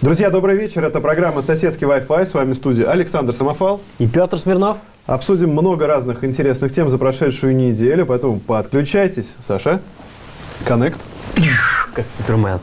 Друзья, добрый вечер. Это программа «Соседский Wi-Fi». С вами в студии Александр Самофал и Петр Смирнов. Обсудим много разных интересных тем за прошедшую неделю, поэтому подключайтесь. Саша, коннект. Как Супермен.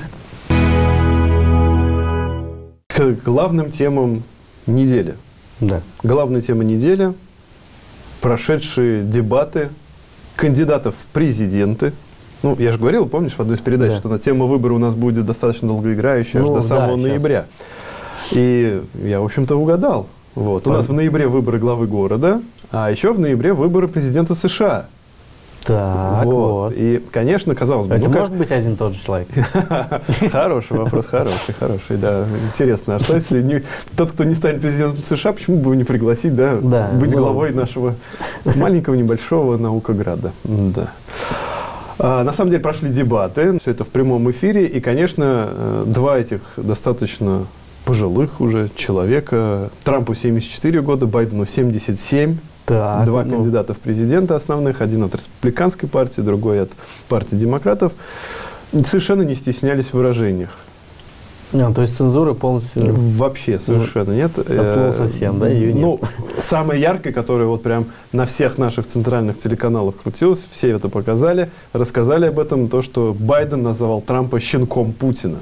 К главным темам недели. Да. Главная тема недели – прошедшие дебаты кандидатов в президенты. Ну, я же говорил, помнишь, в одной из передач, что тема выбора у нас будет достаточно долгоиграющая, аж до самого ноября. И я, в общем-то, угадал. Вот. У нас в ноябре выборы главы города, а еще в ноябре выборы президента США. Так, вот. И, конечно, казалось бы... Это может быть один и тот же человек? Хороший вопрос, хороший, да. Интересно, а что если тот, кто не станет президентом США, почему бы его не пригласить, да, быть главой нашего маленького, небольшого наукограда? Да. На самом деле прошли дебаты, все это в прямом эфире, и, конечно, два этих достаточно пожилых уже человека, Трампу 74 года, Байдену 77, два кандидата в президенты основных, один от республиканской партии, другой от партии демократов, совершенно не стеснялись в выражениях. То есть цензуры полностью... Вообще совершенно нет. От слова совсем, да? Ее нет. Ну, самая яркая, которая вот прям на всех наших центральных телеканалах крутилась, все это показали, рассказали об этом, то, что Байден называл Трампа щенком Путина.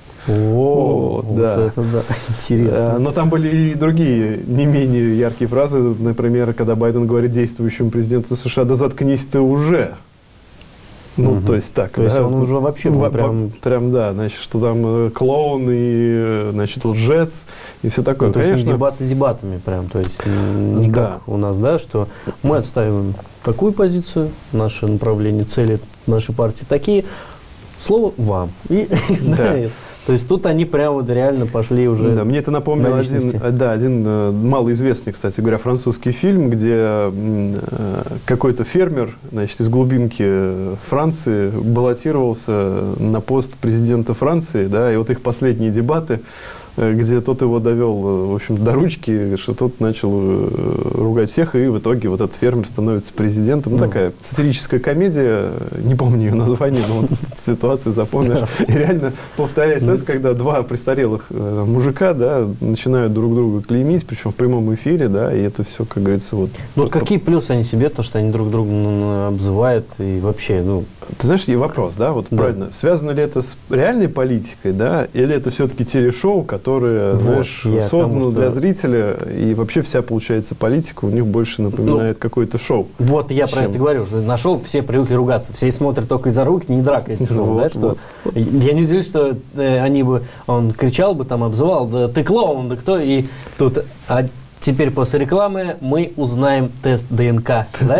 Это да, интересно. Но там были и другие, не менее яркие фразы. Например, когда Байден говорит действующему президенту США: «Да заткнись ты уже». Ну, то есть так. То есть он уже вообще был прям, да, значит, что там клоун и, значит, лжец и все такое. То есть дебаты дебатами прям, то есть не как у нас, да, что мы отстаиваем такую позицию, наше направление, цели нашей партии такие, слово вам. И то есть тут они прям вот реально пошли уже. Да, мне это напомнило один малоизвестный, кстати говоря, французский фильм, где какой-то фермер, значит, из глубинки Франции баллотировался на пост президента Франции, да, и вот их последние дебаты, где тот его довел, в общем, до ручки, что тот начал ругать всех, и в итоге вот этот фермер становится президентом. Ну, такая сатирическая комедия, не помню ее название, но вот эту ситуацию запомнишь. И реально повторяется, когда два престарелых мужика, да, начинают друг друга клеймить, причем в прямом эфире, да, и это все, как говорится, вот... Ну, какие плюсы они себе, то, что они друг друга обзывают, и вообще, ну... Ты знаешь, и вопрос, да, вот правильно, связано ли это с реальной политикой, да, или это все-таки телешоу, которое, знаешь, создано для зрителя, и вообще вся, получается, политика у них больше напоминает какое-то шоу. Вот я про это говорю, что на шоу все привыкли ругаться, все смотрят только из-за рук, не дракаются. Я не удивлюсь, что он кричал бы, там, обзывал: да ты клоун, да кто, и тут... Теперь после рекламы мы узнаем тест ДНК. Да?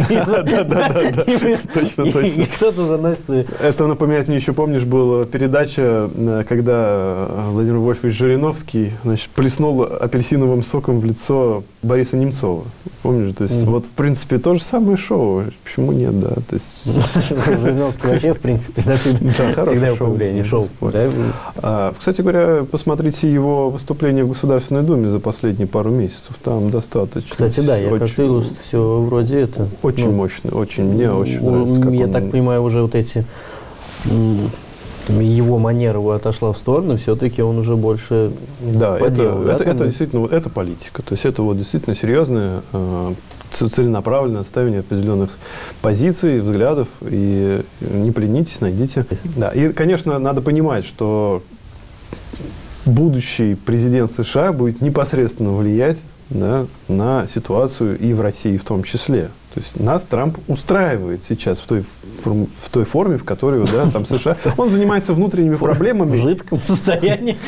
Точно. И кто-то заносит... Это напоминает мне еще, помнишь, была передача, когда Владимир Вольфович Жириновский, значит, плеснул апельсиновым соком в лицо Бориса Немцова. Помнишь? То есть, вот, в принципе, то же самое шоу. Почему нет, да? То есть... Жириновский вообще, в принципе, всегда шоу. Кстати говоря, посмотрите его выступление в Государственной Думе за последние пару месяцев. Там достаточно. Кстати, да, я как-то видел, что все вроде это... Очень мощно, мне очень нравится. Я так понимаю, уже вот эти... Его манера отошла в сторону, все-таки он уже больше... Да, это действительно, это политика. То есть это вот действительно серьезное, целенаправленное отставление определенных позиций, взглядов. И не поленитесь, найдите. Да, и, конечно, надо понимать, что будущий президент США будет непосредственно влиять, да, на ситуацию и в России в том числе. То есть нас Трамп устраивает сейчас в той форме, в которой, да, там США. Он занимается внутренними проблемами. В жидком состоянии.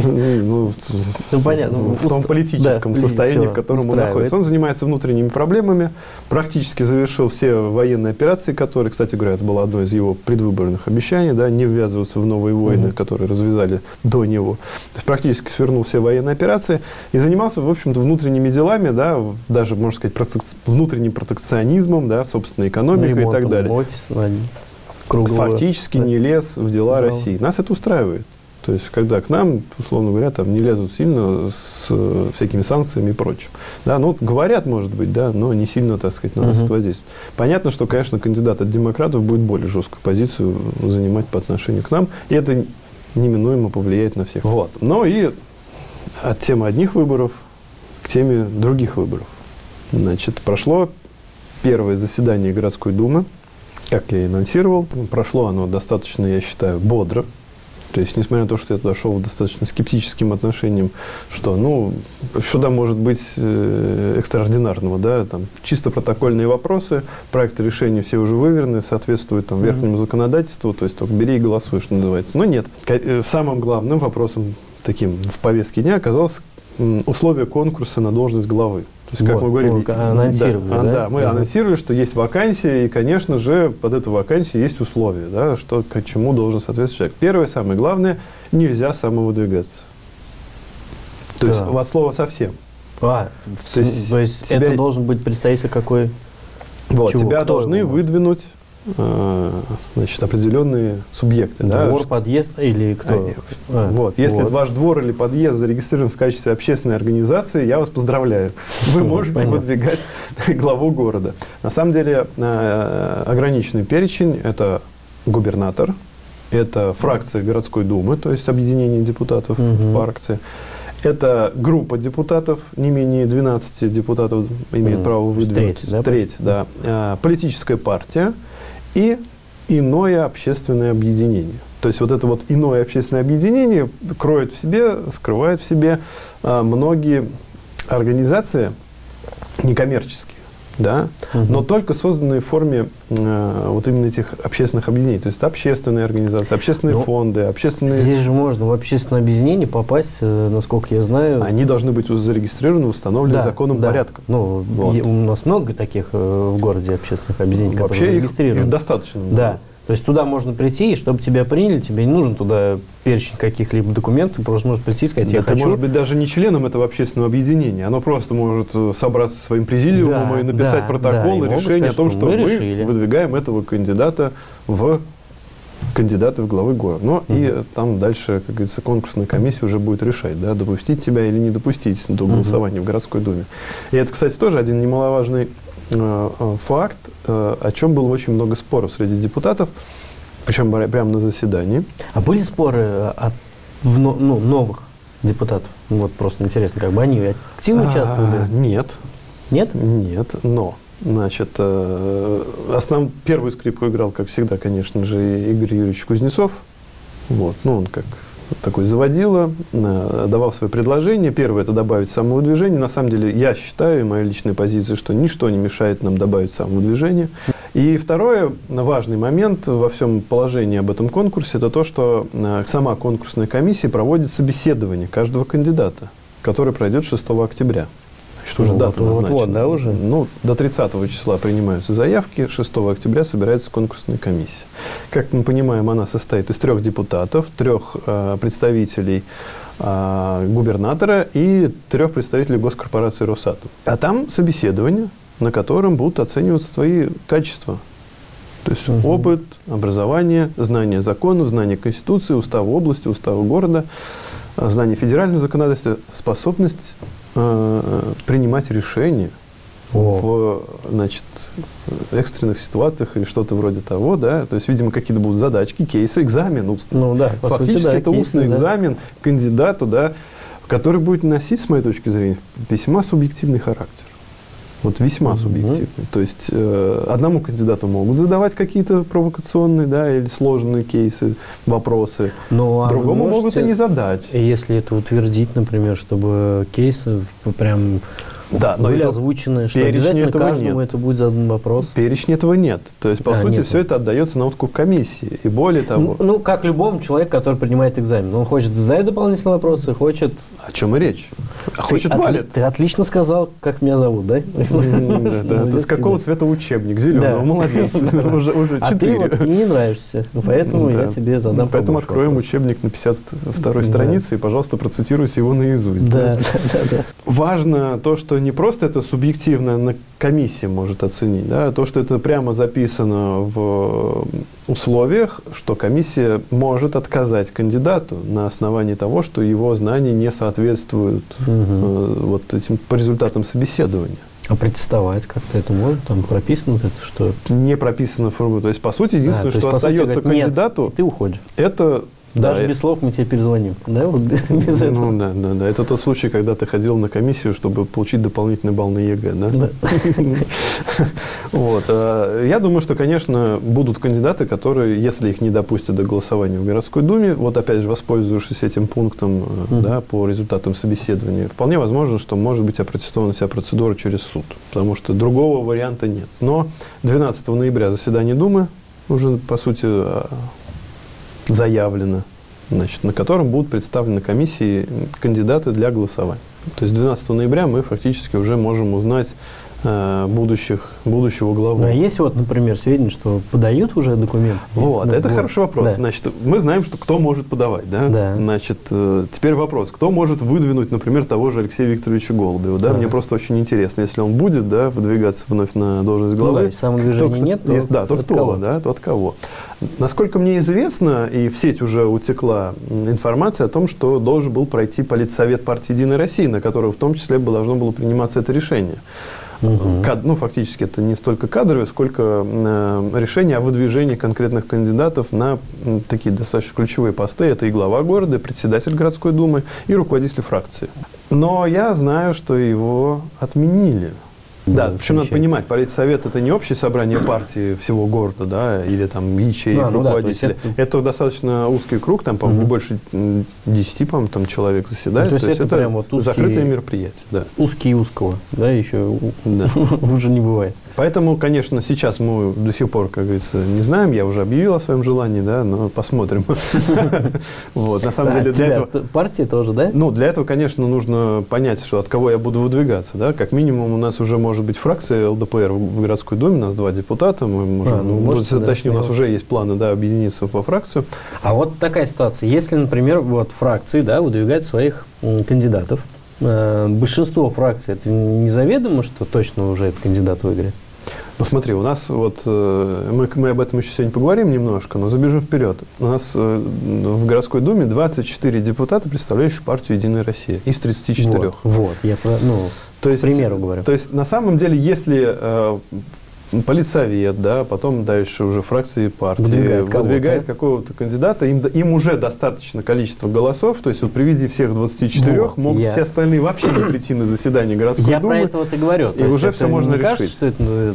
В том политическом состоянии, в котором он находится. Он занимается внутренними проблемами, практически завершил все военные операции, которые, кстати говоря, это было одно из его предвыборных обещаний, да, не ввязываться в новые войны, которые развязали до него. То есть практически свернул все военные операции и занимался, в общем-то, внутренними делами, да, даже, можно сказать, внутренним протекционизмом, да, собственной экономикой и так далее. Фактически не лез в дела России. Нас это устраивает. То есть, когда к нам, условно говоря, там не лезут сильно с всякими санкциями и прочим. Да, ну, говорят, может быть, да, но не сильно, так сказать, на нас это воздействует. Понятно, что, конечно, кандидат от демократов будет более жесткую позицию занимать по отношению к нам. И это неминуемо повлияет на всех. Вот. Ну и от темы одних выборов к теме других выборов. Значит, прошло первое заседание городской думы, как я и анонсировал. Прошло оно достаточно, я считаю, бодро. То есть, несмотря на то, что я туда шел с достаточно скептическим отношением, что, ну, что там может быть экстраординарного, да, там, чисто протокольные вопросы, проекты решения все уже выверены, соответствуют там верхнему законодательству, то есть, только бери и голосуй, что называется. Но нет. Самым главным вопросом таким в повестке дня оказалось условия конкурса на должность главы. То есть, как мы говорили, анонсировали, да, мы анонсировали, что есть вакансия, и, конечно же, под эту вакансию есть условия, да, что, к чему должен соответствовать человек. Первое, самое главное, нельзя самовыдвигаться. То есть, от слова совсем. То есть это должен быть представитель какой? Вот, тебя должны выдвинуть значит, определенные субъекты. Двор, подъезд или кто? Вот. Если ваш двор или подъезд зарегистрирован в качестве общественной организации, я вас поздравляю. Вы можете выдвигать главу города. На самом деле ограниченный перечень – это губернатор, это фракция городской думы, то есть объединение депутатов фракции. Это группа депутатов, не менее 12 депутатов имеет право выдвинуть. Треть, да. Политическая партия и иное общественное объединение. То есть вот это вот иное общественное объединение кроет в себе, скрывает в себе многие организации некоммерческие, да, но только созданные в форме вот именно этих общественных объединений. То есть это общественные организации, общественные фонды, общественные... Здесь же можно в общественное объединение попасть, насколько я знаю... Они должны быть зарегистрированы, установлены законным порядком. Ну, у нас много таких в городе общественных объединений, вообще которые зарегистрированы. Их достаточно. Да. То есть туда можно прийти, и чтобы тебя приняли, тебе не нужен туда перечень каких-либо документов, просто можешь прийти и сказать, я хочу. Ты можешь быть даже не членом этого общественного объединения, оно просто может собраться своим президиумом и написать протокол и решение о том, что мы выдвигаем этого кандидата в кандидаты в главы города. Ну и там дальше, как говорится, конкурсная комиссия уже будет решать, да, допустить тебя или не допустить до голосования в городской думе. И это, кстати, тоже один немаловажный факт, о чем было очень много споров среди депутатов, причем прямо на заседании. А были споры от новых депутатов? Вот просто интересно, как бы они активно участвовали? Нет. Нет? Нет, но, значит, первую скрипку играл, как всегда, конечно же, Игорь Юрьевич Кузнецов. Вот, ну, он как такой заводила, давал свои предложения. Первое – это добавить самовыдвижение. На самом деле, я считаю, и моя личная позиция, что ничто не мешает нам добавить самовыдвижение. И второе, важный момент во всем положении об этом конкурсе – это то, что сама конкурсная комиссия проводит собеседование каждого кандидата, который пройдет 6 октября. Что уже дата назначена. Да, уже? Ну, до 30 числа принимаются заявки, 6 октября собирается конкурсная комиссия. Как мы понимаем, она состоит из 3 депутатов, 3 представителей губернатора и 3 представителей госкорпорации Росатом. А там собеседование, на котором будут оцениваться твои качества. То есть опыт, образование, знание законов, знание Конституции, устава области, устава города, знание федерального законодательства, способность принимать решения в, значит, экстренных ситуациях или что-то вроде того, да, то есть, видимо, какие-то будут задачки, кейсы, экзамен устный. Ну, да, фактически сути, да, это устный экзамен кандидату, да, который будет носить, с моей точки зрения, весьма субъективный характер. Вот весьма субъективный. То есть одному кандидату могут задавать какие-то провокационные, да, или сложные кейсы, вопросы. Другому могут и не задать. Если это утвердить, например, чтобы кейсы прям были озвучены, что обязательно каждому это будет задан вопрос. Перечня этого нет. То есть, по сути, все это отдается на откуп комиссии. И более того... Ну, как любому человеку, который принимает экзамен. Он хочет задать дополнительные вопросы, хочет... О чем и речь? Хочет валит. Ты отлично сказал, как меня зовут, да? Да, с какого цвета учебник? Зеленого. Молодец. Уже 4. А ты вот мне не нравишься. Поэтому я тебе задам. Поэтому откроем учебник на 52-й странице и, пожалуйста, процитируйте его наизусть. Да. Важно то, что не просто это субъективно комиссия может оценить, да, а то, что это прямо записано в условиях, что комиссия может отказать кандидату на основании того, что его знания не соответствуют вот этим по результатам собеседования. А протестовать как-то это можно? Там прописано это, что... Не прописано в формуле. То есть, по сути, единственное, что остается кандидату, ты уходишь. Это Даже без слов мы тебе перезвоним. Да? Без этого. Ну да. Это тот случай, когда ты ходил на комиссию, чтобы получить дополнительный балл на ЕГЭ, да? Да. Вот. Я думаю, что, конечно, будут кандидаты, которые, если их не допустят до голосования в городской думе, вот опять же, воспользовавшись этим пунктом, да, по результатам собеседования, вполне возможно, что может быть опротестована вся процедура через суд, потому что другого варианта нет. Но 12 ноября заседание Думы уже, по сути, заявлено, значит, на котором будут представлены комиссии кандидаты для голосования. То есть 12 ноября мы фактически уже можем узнать будущего главу. А есть вот, например, сведения, что подают уже документы? Вот, это хороший вопрос. Да. Значит, мы знаем, что кто может подавать, да? Да. Значит, теперь вопрос, кто может выдвинуть, например, того же Алексея Викторовича Голубева, да? Мне просто очень интересно, если он будет, да, выдвигаться вновь на должность главы. Да, самодвижения нет, то да, то кто, кого? Да, то от кого. Насколько мне известно, и в сеть уже утекла информация о том, что должен был пройти политсовет партии «Единая Россия», на котором в том числе должно было приниматься это решение. Ну, фактически это не столько кадровое, сколько решение о выдвижении конкретных кандидатов на такие достаточно ключевые посты. Это и глава города, и председатель городской думы, и руководитель фракции. Но я знаю, что его отменили. Да, причем надо понимать, политсовет – это не общее собрание партии всего города, да, или там ячеек, руководителей. Да, это достаточно узкий круг, там, по-моему, больше 10, по-моему, там человек заседает. То есть это прям вот узкий, закрытое мероприятие, да. Узкий узкого, да, еще уже не бывает. Поэтому, конечно, сейчас мы до сих пор, как говорится, не знаем, я уже объявил о своем желании, да, но посмотрим. Вот, на самом деле, для этого... Партии тоже, да? Ну, для этого, конечно, нужно понять, что от кого я буду выдвигаться, да. Как минимум, у нас уже может быть фракция ЛДПР в городской думе, у нас 2 депутата, мы можем, точнее, у нас уже есть планы, да, объединиться во фракцию. А вот такая ситуация, если, например, вот фракции, да, выдвигают своих кандидатов, большинство фракций, это не заведомо, что точно уже этот кандидат выиграет? Ну, смотри, у нас вот, мы об этом еще сегодня поговорим немножко, но забежим вперед. У нас в городской думе 24 депутата, представляющие партию «Единая Россия» из 34. Вот, я к примеру говорю. То есть, на самом деле, если политсовет, да, потом дальше уже фракции партии выдвигает какого-то кандидата, им уже достаточно количества голосов, то есть вот при виде всех 24 могут все остальные вообще не прийти на заседание городской думы. Я про это вот и говорю. И уже все можно решить. Кажется, что это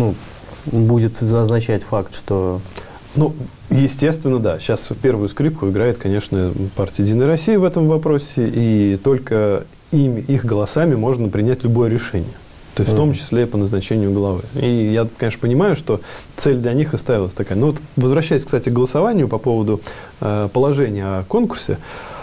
будет означать факт, что... Ну, естественно, да. Сейчас первую скрипку играет, конечно, партия «Единая Россия» в этом вопросе, и только их голосами можно принять любое решение. То есть в том числе по назначению главы. И я, конечно, понимаю, что цель для них и ставилась такая. Но вот возвращаясь, кстати, к голосованию по поводу положения о конкурсе,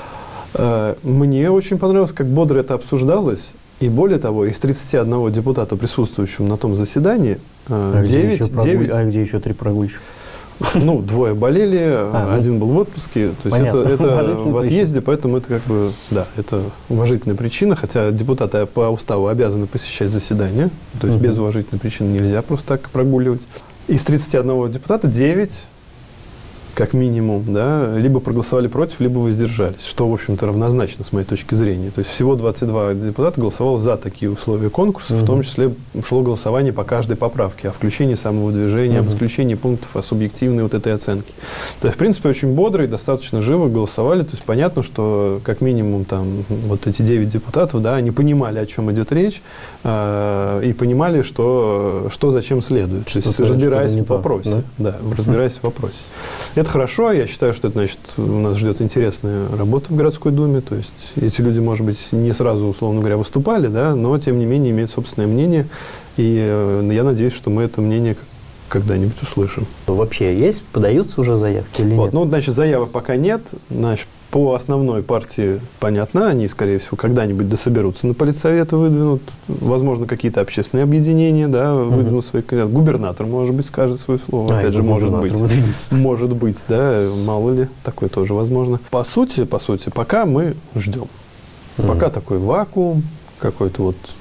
мне очень понравилось, как бодро это обсуждалось. И более того, из 31 депутата, присутствующего на том заседании, 9... А где еще 3 прогульщика? Ну, 2 болели, один был в отпуске. То есть это в отъезде, поэтому это как бы, да, это уважительная причина, хотя депутаты по уставу обязаны посещать заседания, то есть без уважительной причины нельзя просто так прогуливать. Из 31 депутата 9, как минимум, да, либо проголосовали против, либо воздержались, что, в общем-то, равнозначно, с моей точки зрения. То есть всего 22 депутата голосовало за такие условия конкурса, в том числе шло голосование по каждой поправке, о включении самовыдвижения, об исключении пунктов, о субъективной вот этой оценке. То есть, в принципе, очень бодро и достаточно живо голосовали. То есть понятно, что как минимум там вот эти 9 депутатов, да, они понимали, о чем идет речь, и понимали, что зачем следует. То есть разбираясь в вопросе. Да, разбираясь в вопросе. Это хорошо, я считаю, что это, значит, у нас ждет интересная работа в городской думе, то есть эти люди, может быть, не сразу, условно говоря, выступали, да, но, тем не менее, имеют собственное мнение, и я надеюсь, что мы это мнение когда-нибудь услышим. Вообще есть, подаются уже заявки или нет? Ну, значит, заявок пока нет, значит, по основной партии понятно, они, скорее всего, когда-нибудь дособерутся на политсоветы, выдвинут, возможно, какие-то общественные объединения, да, выдвинут свои кандидаты. Губернатор, может быть, скажет свое слово, опять же, может быть, да, мало ли, такое тоже возможно. По сути, пока мы ждем. Пока такой вакуум, какой-то вот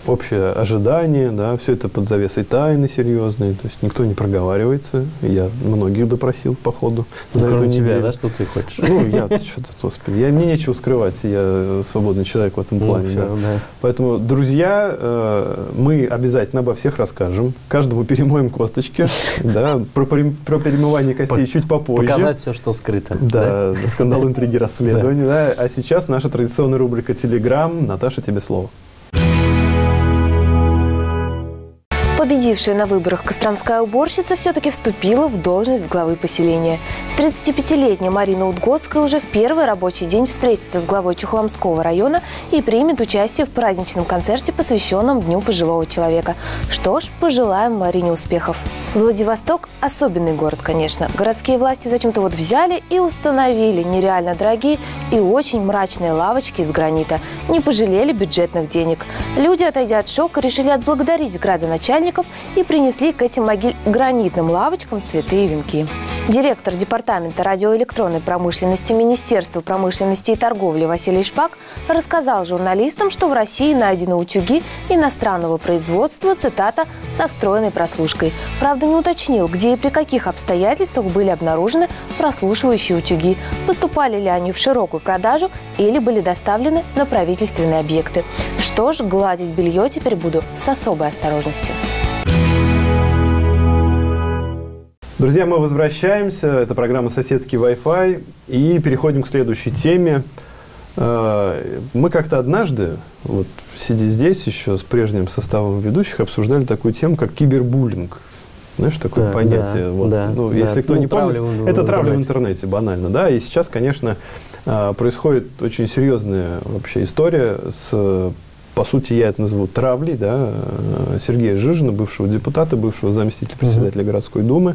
общее ожидание, да, все это под завесой тайны серьезные, то есть никто не проговаривается. Я многих допросил по ходу за эту неделю. Тебя, да, что ты хочешь? Ну, я что-то, господи, мне нечего скрывать, я свободный человек в этом плане. Все, да. Поэтому, друзья, мы обязательно обо всех расскажем, каждому перемоем косточки, да, про перемывание костей чуть попозже. Показать все, что скрыто. Да, скандал, интриги, расследования, да. А сейчас наша традиционная рубрика «Телеграм». Наташа, тебе слово. Победившая на выборах костромская уборщица все-таки вступила в должность главы поселения. 35-летняя Марина Удгодская уже в первый рабочий день встретится с главой Чухломского района и примет участие в праздничном концерте, посвященном Дню пожилого человека. Что ж, пожелаем Марине успехов. Владивосток – особенный город, конечно. Городские власти зачем-то вот взяли и установили нереально дорогие и очень мрачные лавочки из гранита. Не пожалели бюджетных денег. Люди, отойдя от шока, решили отблагодарить градоначальника и принесли к этим гранитным лавочкам цветы и венки. Директор департамента радиоэлектронной промышленности Министерства промышленности и торговли Василий Шпак рассказал журналистам, что в России найдены утюги иностранного производства, цитата, со встроенной прослушкой. Правда, не уточнил, где и при каких обстоятельствах были обнаружены прослушивающие утюги, поступали ли они в широкую продажу или были доставлены на правительственные объекты. Что ж, гладить белье теперь буду с особой осторожностью. Друзья, мы возвращаемся. Это программа «Соседский Wi-Fi». И переходим к следующей теме. Мы как-то однажды, вот сидя здесь еще с прежним составом ведущих, обсуждали такую тему, как кибербуллинг. Знаешь, такое понятие. Да, вот, да, ну, если кто не помнит, это травля в интернете, банально. Да? И сейчас, конечно, происходит очень серьезная вообще история с... По сути, я это назову травлей, да, Сергея Жижина, бывшего депутата, бывшего заместителя председателя городской думы.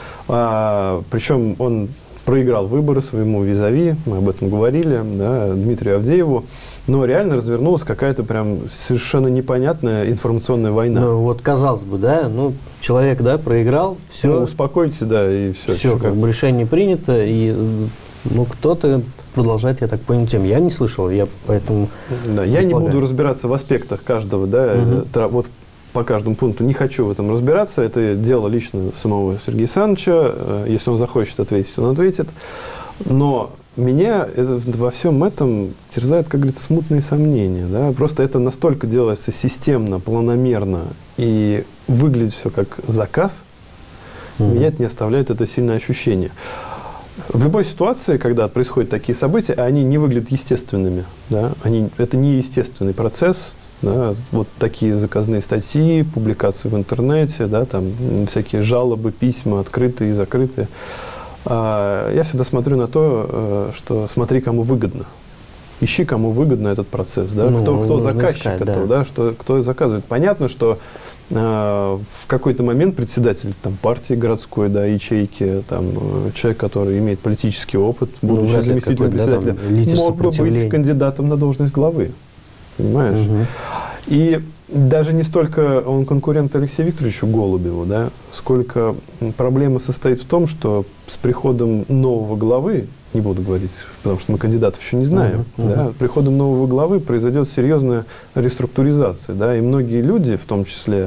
Причем он проиграл выборы своему визави, мы об этом говорили, да, Дмитрию Авдееву. Но реально развернулась какая-то прям совершенно непонятная информационная война. Ну, вот казалось бы, да, ну, человек, да, проиграл, все. Ну, успокойтесь, да, и все. Все, как бы решение принято, и, ну, кто-то... продолжать, я так понял, тему. Я не слышал, я поэтому... Да, я не буду разбираться в аспектах каждого, да, вот по каждому пункту не хочу в этом разбираться. Это дело лично самого Сергея Александровича. Если он захочет ответить, он ответит. Но меня во всем этом терзают, как говорится, смутные сомнения. Да? Просто это настолько делается системно, планомерно и выглядит все как заказ. Меня это не оставляет это сильное ощущение. В любой ситуации, когда происходят такие события, они не выглядят естественными. Да? Это не естественный процесс. Да? Вот такие заказные статьи, публикации в интернете, да? Там всякие жалобы, письма, открытые и закрытые. Я всегда смотрю на то, что смотри, кому выгодно. Ищи, кому выгодно этот процесс. Да? Ну, кто заказчик искать, этого, да? Кто заказывает. Понятно, что в какой-то момент председатель там, партии городской, да, ячейки, там, человек, который имеет политический опыт, будучи заместителем председателя, мог бы быть кандидатом на должность главы. Понимаешь? И даже не столько он конкурент Алексею Викторовичу Голубеву, да, сколько проблема состоит в том, что с приходом нового главы, не буду говорить, потому что мы кандидатов еще не знаем, да, приходом нового главы произойдет серьезная реструктуризация, да, и многие люди, в том числе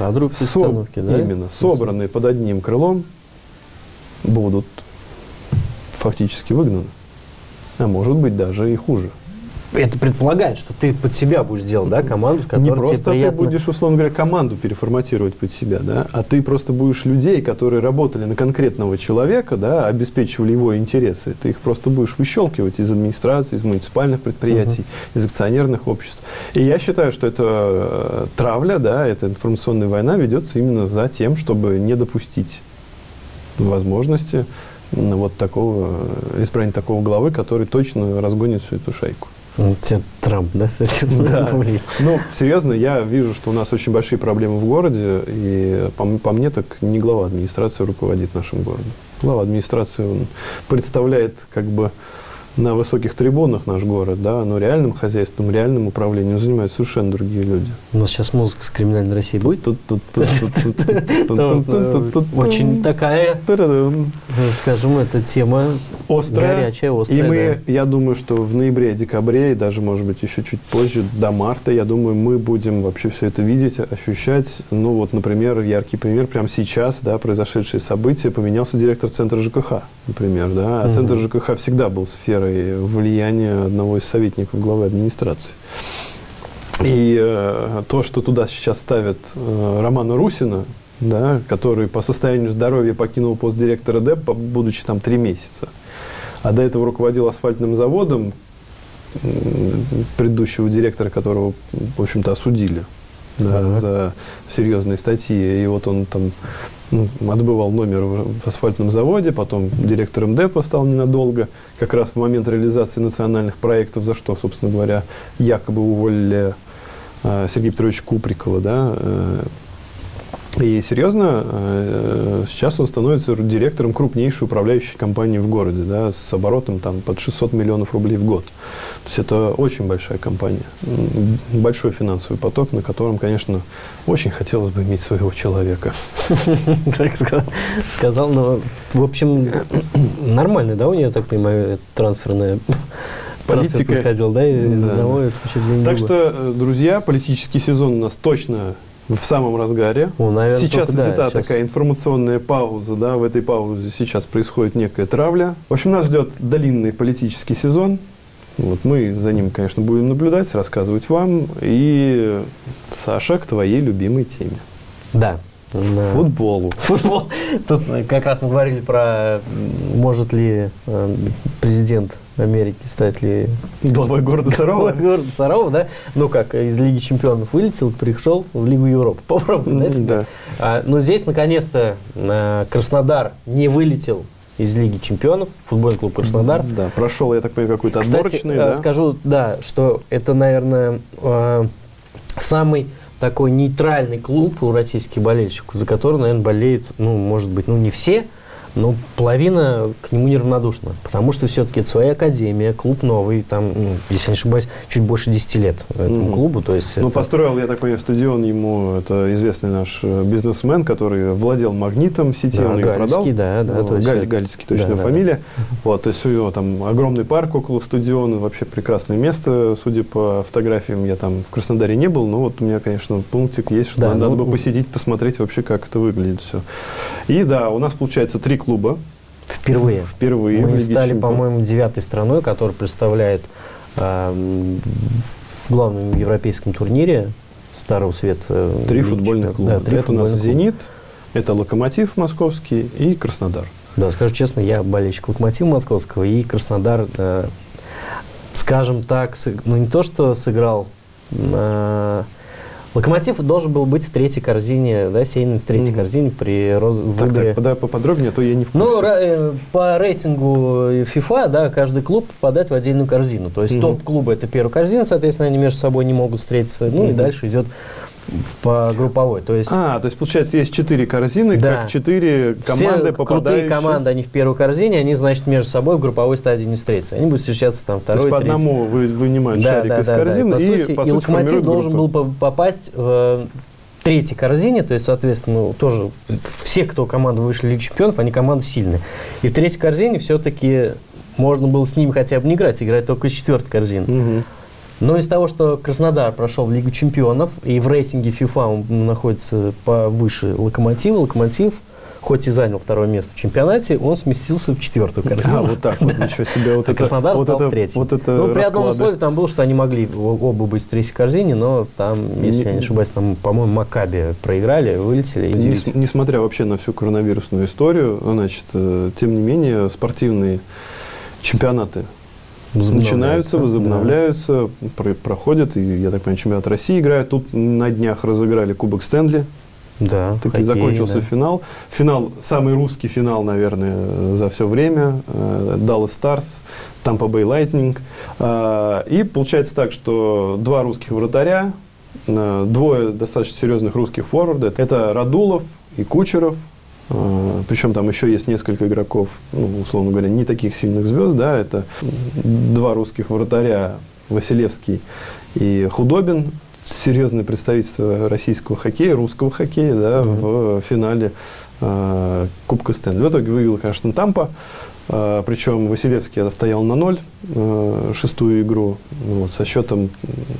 именно собранные под одним крылом, будут фактически выгнаны, а может быть даже и хуже. Это предполагает, что ты под себя будешь делать, да, команду, с которой не просто тебе приятно... ты будешь, условно говоря, команду переформатировать под себя, да, а ты просто будешь людей, которые работали на конкретного человека, да, обеспечивали его интересы, ты их просто будешь выщелкивать из администрации, из муниципальных предприятий, из акционерных обществ. И я считаю, что эта травля, да, эта информационная война ведется именно за тем, чтобы не допустить возможности вот такого, избрания такого главы, который точно разгонит всю эту шайку. Трамп, да? Да. Ну, серьезно, я вижу, что у нас очень большие проблемы в городе, и по мне так не глава администрации руководит нашим городом. Глава администрации, он представляет как бы на высоких трибунах наш город, да, но реальным хозяйством, реальным управлением занимаются совершенно другие люди. У нас сейчас музыка с криминальной России будет? Очень такая, скажем, эта тема острая, горячая, острая. И мы, я думаю, что в ноябре, декабре, и даже, может быть, еще чуть позже, до марта, я думаю, мы будем вообще все это видеть, ощущать. Ну, вот, например, яркий пример, прямо сейчас, да, произошедшие события, поменялся директор Центра ЖКХ, например, да, а Центр ЖКХ всегда был сферой влияния одного из советников главы администрации. И то, что туда сейчас ставят Романа Русина, да, который по состоянию здоровья покинул пост директора ДЭП, будучи там 3 месяца, а до этого руководил асфальтным заводом, предыдущего директора, которого, в общем-то, осудили, да, за серьезные статьи. И вот он там отбывал номер в асфальтном заводе, потом директором ДЭПа стал ненадолго, как раз в момент реализации национальных проектов, за что, собственно говоря, якобы уволили Сергея Петровича Куприкова, да. И серьезно, сейчас он становится директором крупнейшей управляющей компании в городе, да, с оборотом там, под 600 миллионов рублей в год. То есть это очень большая компания, большой финансовый поток, на котором, конечно, очень хотелось бы иметь своего человека. Так сказал, но, в общем, нормально, да, у нее, так понимаю, трансферная политика происходила, да, из одного в другого. Так что, друзья, политический сезон у нас точно в самом разгаре. Наверное, сейчас взята такая информационная пауза, да, в этой паузе сейчас происходит некая травля. В общем, нас ждет длинный политический сезон. Вот, мы за ним, конечно, будем наблюдать, рассказывать вам. И, Саша, к твоей любимой теме. Да. Футболу. Футбол. Тут как раз мы говорили про, может ли президент Америки стать ли главой города Сарова. Главой города Сарова, да? Ну как, из Лиги Чемпионов вылетел, пришел в Лигу Европы. Попробуй, да? Но здесь, наконец-то, Краснодар не вылетел из Лиги Чемпионов, футбольный клуб Краснодар. Да, прошел, я так понимаю, какой-то отборочный. Кстати, скажу, да, что это, наверное, самый такой нейтральный клуб у российских болельщиков, за который, наверное, болеют, ну, может быть, ну, не все, но половина к нему неравнодушна. Потому что все-таки это своя академия, клуб новый, там, ну, если я не ошибаюсь, чуть больше 10 лет этому клубу. То есть ну, построил, я так понимаю, стадион ему, это известный наш бизнесмен, который владел «Магнитом» сети, он ее продал. Галицкий, точно фамилия. Вот, то есть у него там огромный парк около стадиона, вообще прекрасное место, судя по фотографиям, я там в Краснодаре не был, но вот у меня, конечно, пунктик есть, что надо бы посетить, посмотреть вообще, как это выглядит все. И да, у нас получается 3 клуба. Впервые. Мы стали, по-моему, 9-й страной, которая представляет в главном европейском турнире Старого Света. 3 футбольных клуба. Да, это у нас «Зенит», это «Локомотив» московский и «Краснодар». Да, скажу честно, я болельщик «Локомотива» московского, и «Краснодар», скажем так, ну не то, что сыграл... «Локомотив» должен был быть в 3-й корзине, да, сеянный в 3-й корзине при выборе. Так, поподробнее, а то я не в курсе. Ну, по рейтингу FIFA, да, каждый клуб попадает в отдельную корзину. То есть топ-клубы – это первая корзина, соответственно, они между собой не могут встретиться. Ну, и дальше идет по групповой. То есть, получается, есть 4 корзины, да, как 4 команды, попадающие... крутые команды, они в первой корзине, они, значит, между собой в групповой стадии не встретятся. Они будут встречаться там второй, третий. То есть по одному вынимают шарик из корзины, и, по сути, «Локомотив» должен был попасть в 3-й корзине, то есть, соответственно, тоже все, кто команды вышли в Лигу Чемпионов, они команды сильные. И в 3-й корзине все-таки можно было с ним хотя бы не играть только из 4-й корзины. Но из того, что Краснодар прошел в Лигу Чемпионов, и в рейтинге FIFA он находится повыше «Локомотива», «Локомотив», хоть и занял 2-е место в чемпионате, он сместился в 4-ю корзину. Вот так вот, ничего себе. Вот Краснодар стал в 3-й. Ну, при одном условии там было, что они могли оба быть в 3-й корзине, но там, если я не ошибаюсь, там, по-моему, «Маккаби» проиграли, вылетели. Несмотря вообще на всю коронавирусную историю, значит, тем не менее, спортивные чемпионаты начинаются, возобновляются, проходят, и, я так понимаю, чемпионат России играет. Тут на днях разыграли Кубок Стэнли. Да, так и закончился финал. Финал, самый русский финал, наверное, за все время. Dallas Stars, Tampa Bay Lightning. И получается так, что 2 русских вратаря, 2 достаточно серьезных русских форварда. Это Радулов и Кучеров. Причем там еще есть несколько игроков, ну, условно говоря, не таких сильных звезд, да, это 2 русских вратаря, Василевский и Худобин, серьезное представительство российского хоккея, русского хоккея, да, в финале Кубка Стэнли. В итоге выиграл, конечно, Тампа, причем Василевский стоял на 0 шестую игру, вот, со счетом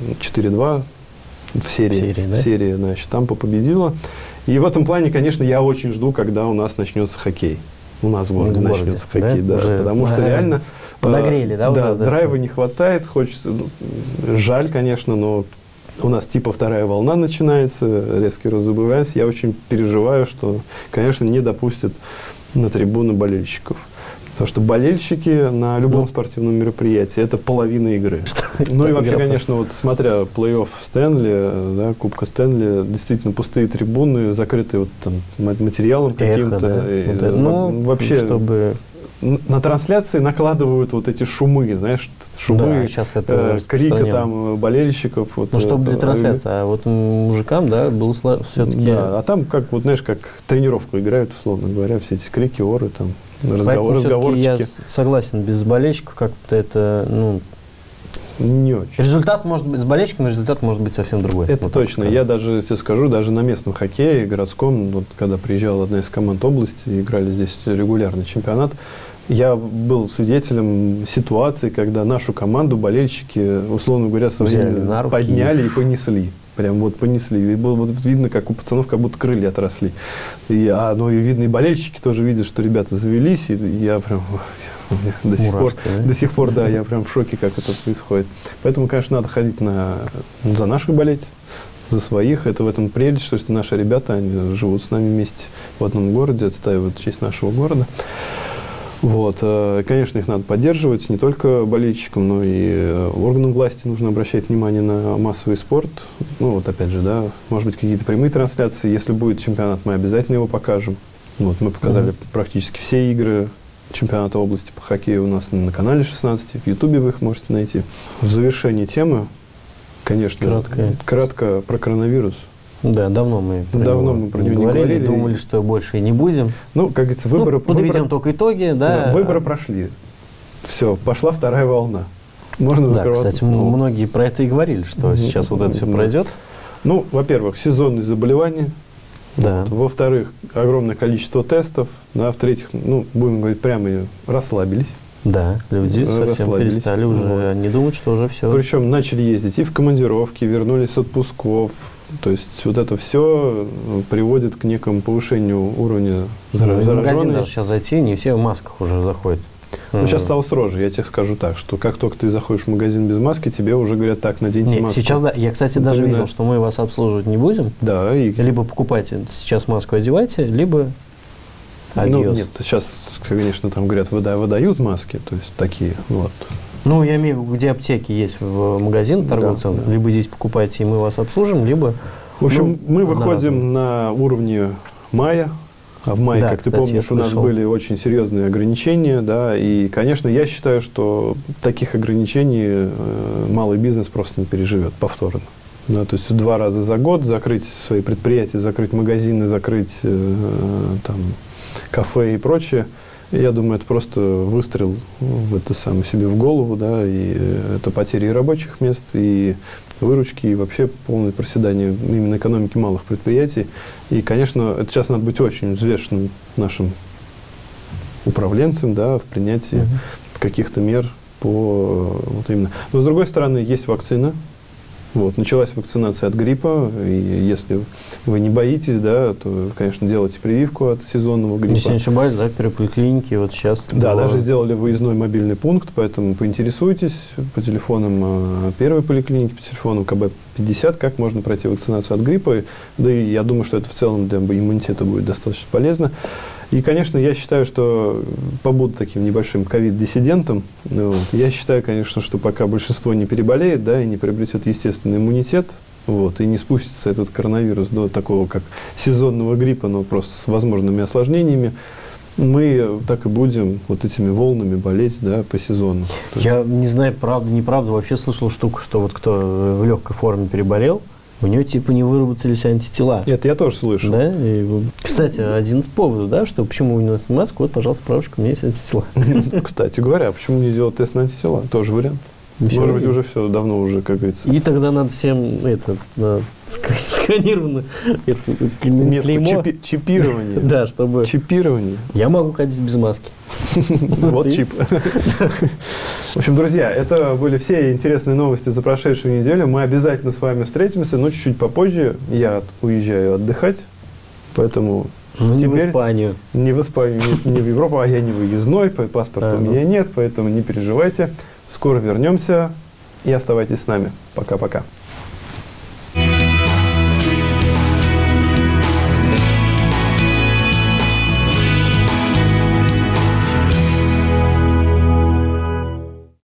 4-2 в серии, значит, Тампа победила. И в этом плане, конечно, я очень жду, когда у нас начнется хоккей. У нас в городе начнется хоккей, да, потому что реально подогрели, да, драйва не хватает, хочется, жаль, конечно, но у нас типа вторая волна начинается, резкий рост заболеваемости. Я очень переживаю, что, конечно, не допустят на трибуны болельщиков. Потому что болельщики на любом спортивном мероприятии – это половина игры. Ну и вообще, конечно, вот смотря плей-офф Стэнли, да, Кубка Стэнли, действительно пустые трибуны, закрытые вот там материалом каким-то. Ну, вообще на трансляции накладывают вот эти шумы, знаешь, шумы, крика там болельщиков. Вот, ну, чтобы для трансляции, а вот мужикам, да, было все-таки… Да, а там, как, вот, знаешь, как тренировку играют, условно говоря, все эти крики, оры, там, разговорчики. Я согласен, без болельщиков как-то это, ну… Не очень. Результат может быть, с болельщиками результат может быть совсем другой. Это вот точно. Я даже тебе скажу, даже на местном хоккее, городском, вот, когда приезжала одна из команд области, играли здесь регулярный чемпионат, я был свидетелем ситуации, когда нашу команду болельщики, условно говоря, своими подняли и понесли. Прям вот понесли. И было вот видно, как у пацанов как будто крылья отросли. Ну и видно, и болельщики тоже видят, что ребята завелись, и я прям… До сих пор, да, я прям в шоке, как это происходит. Поэтому, конечно, надо ходить за наших болеть, за своих. Это в этом прелесть, что если наши ребята, они живут с нами вместе в одном городе, отстаивают честь нашего города. Вот. Конечно, их надо поддерживать, не только болельщикам, но и органам власти нужно обращать внимание на массовый спорт. Ну, вот опять же, да, может быть, какие-то прямые трансляции. Если будет чемпионат, мы обязательно его покажем. Вот, мы показали практически все игры чемпионата области по хоккею у нас на канале 16, в Ютубе вы их можете найти. В завершении темы, конечно, кратко про коронавирус. Да, давно мы про него не говорили. Думали, что больше и не будем. Ну, как говорится, выборы… подведем только итоги, да. Выборы прошли. Все, пошла вторая волна. Можно закрываться кстати, снова. Многие про это и говорили, что сейчас вот это все пройдет. Ну, во-первых, сезонные заболевания. Да. Вот. Во-вторых, огромное количество тестов. Да. В-третьих, ну, будем говорить прямо, расслабились. Да, люди совсем перестали уже не думать, что уже все. Причем начали ездить и в командировки, вернулись с отпусков. То есть вот это все приводит к некому повышению уровня зараженных. В магазин даже сейчас зайти, не все в масках уже заходят. Ну, сейчас стало строже, я тебе скажу так, что как только ты заходишь в магазин без маски, тебе уже говорят, так, наденьте маску. Сейчас, да, я, кстати, даже видел, что мы вас обслуживать не будем. Да. Либо покупайте, сейчас маску одевайте, либо Ну, нет, сейчас, конечно, там говорят, выдают маски, то есть такие, вот. Ну, я имею в виду, где аптеки есть в магазин, торговый центр, либо здесь покупайте, и мы вас обслужим, либо… В общем, мы выходим на уровне мая. А в мае, как ты помнишь, у нас были очень серьезные ограничения, да, и, конечно, я считаю, что таких ограничений малый бизнес просто не переживет повторно. Да, то есть 2 раза за год закрыть свои предприятия, закрыть магазины, закрыть там, кафе и прочее, я думаю, это просто выстрел в это самое себе в голову, да, и это потери и рабочих мест, и выручки, и вообще полное проседание именно экономики малых предприятий. И, конечно, это сейчас надо быть очень взвешенным нашим управленцем, да, в принятии каких-то мер по вот именно. Но, с другой стороны, есть вакцина. Вот, началась вакцинация от гриппа, и если вы не боитесь, да, то, конечно, делайте прививку от сезонного гриппа. Если не ошибаюсь, да, при поликлинике вот сейчас… Да, даже сделали выездной мобильный пункт, поэтому поинтересуйтесь по телефонам первой поликлиники, по телефону КБ-50, как можно пройти вакцинацию от гриппа. Да и я думаю, что это в целом для иммунитета будет достаточно полезно. И, конечно, я считаю, что побуду таким небольшим ковид-диссидентом. Вот. Я считаю, конечно, что пока большинство не переболеет, да, и не приобретет естественный иммунитет, вот, и не спустится этот коронавирус до такого, как сезонного гриппа, но просто с возможными осложнениями, мы так и будем вот этими волнами болеть, да, по сезону. Я не знаю, правда, неправда, вообще слышал штуку, что вот кто в легкой форме переболел, У нее типа не выработались антитела. Это я тоже слышал. Да? Кстати, один из поводов, да, что почему у нее маску, вот, пожалуйста, справочка, у меня есть антитела. Кстати говоря, почему не сделать тест на антитела? Тоже вариант. Может быть, уже все давно уже, как говорится. И тогда надо всем сканировано клеймо. Чипирование. Да, чтобы... Чипирование. Я могу ходить без маски. Вот чип. В общем, друзья, это были все интересные новости за прошедшую неделю. Мы обязательно с вами встретимся, но чуть-чуть попозже. Я уезжаю отдыхать, поэтому... Не в Испанию. Не в Испанию, не в Европу, а я не выездной, паспорта у меня нет, поэтому не переживайте. Скоро вернемся и оставайтесь с нами. Пока-пока.